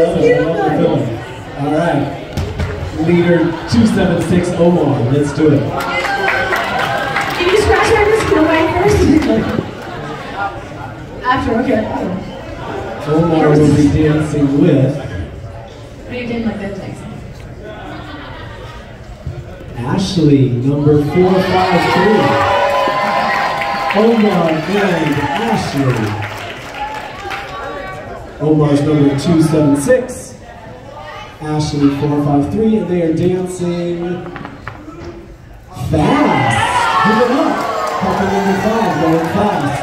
All right. Leader 276 Omar. Let's do it. Can you scratch my wrist away first? After, okay. Omar will be dancing with. What are you doing like that, Jackson? Ashley, number 453. Omar and Ashley. Omar's number 276. Ashley 453, and they are dancing fast. Give it up. Couple number 5 going fast.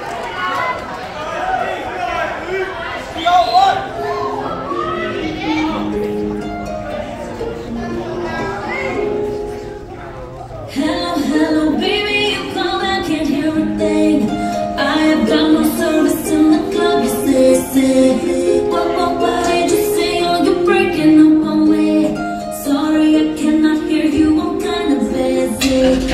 Hello, hello, baby, you called, I can't hear a thing. I have got no service in the club, you say. What did you say? Oh, you're breaking up on me. Sorry, I cannot hear you, I'm kind of busy.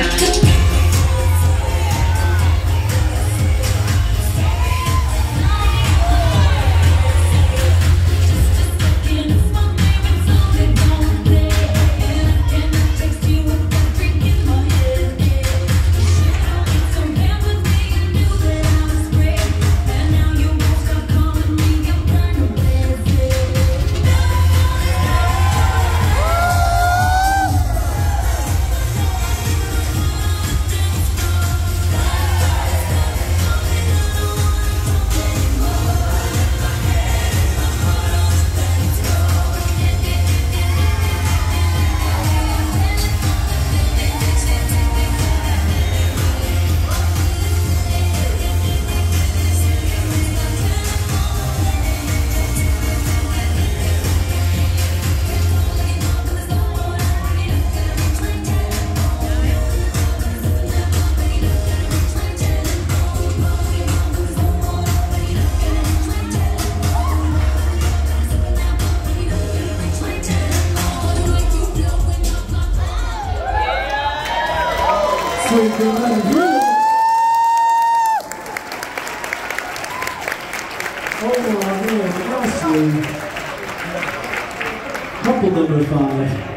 Couple number 5.